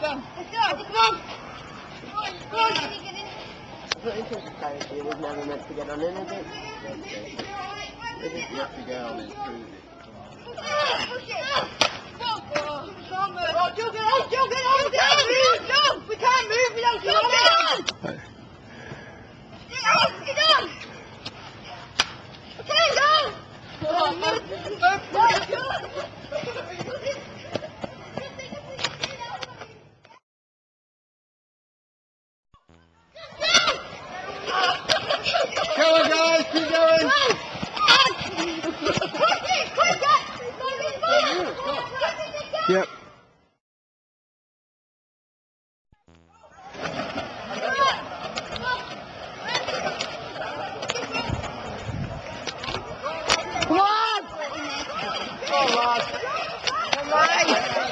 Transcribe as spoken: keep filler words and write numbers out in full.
Come on. Come on. Come on. It's interesting, it was never meant to get on anything. It just you have to go on and prove it. Oh, Joe, get on, Joe, get on, we can't move, Joe, we can't move, we don't get on. Get on, get on. Okay, Joe. Come on, guys, keep going. Yep. Come on! Come on! Come on!